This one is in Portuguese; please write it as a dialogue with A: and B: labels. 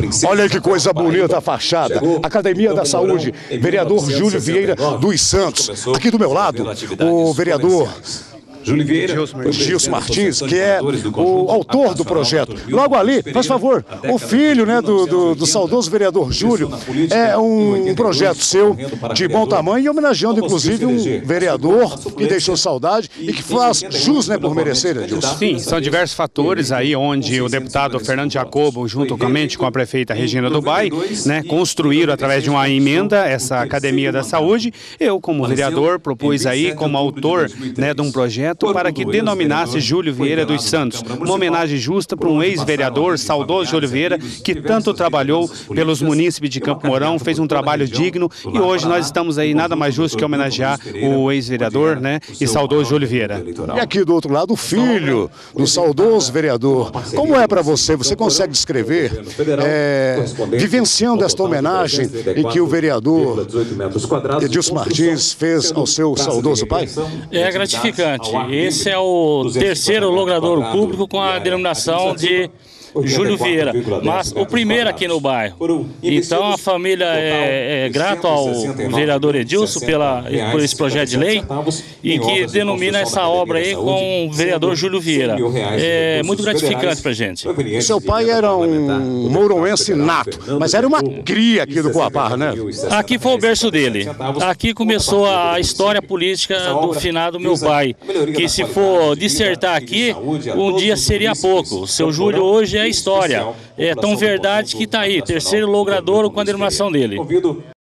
A: Olha que coisa bonita a fachada. Academia da Saúde, vereador Júlio Vieira dos Santos. Aqui do meu lado, o vereador Gilson Martins, que é o autor do projeto. Logo ali, faz favor, o filho, né, do saudoso vereador Júlio, é um projeto seu de bom tamanho e homenageando, inclusive, um vereador que deixou saudade e que faz jus, né, por merecer, né, Gilson?
B: Sim, são diversos fatores aí onde o deputado Fernando Jacobo, juntamente com a prefeita Regina Dubay, né, construíram através de uma emenda essa Academia da Saúde. Eu, como vereador, propus aí, como autor, né, de um projeto para que denominasse Júlio Vieira dos Santos, uma homenagem justa para um ex-vereador, saudoso Júlio Vieira, que tanto trabalhou pelos munícipes de Campo Mourão, fez um trabalho digno e hoje nós estamos aí nada mais justo que homenagear o ex-vereador, né, e saudoso Júlio Vieira.
A: E aqui do outro lado, o filho do saudoso vereador. Como é para você? Você consegue descrever, vivenciando esta homenagem em que o vereador Edilson Martins fez ao seu saudoso pai?
C: É gratificante. Esse é o terceiro logrador público com a denominação de Júlio Vieira, mas o primeiro aqui no bairro. Então a família é grata ao vereador Edilson por esse projeto de lei e que denomina essa obra aí com o vereador Júlio Vieira. É muito gratificante pra gente.
A: O seu pai era um mouroense nato, mas era uma cria aqui do Coapar, né?
C: Aqui foi o berço dele. Aqui começou a história política do finado meu pai, que se for dissertar aqui, um dia seria pouco. O seu Júlio hoje é história. É tão verdade que está aí, terceiro logrador com a denominação dele.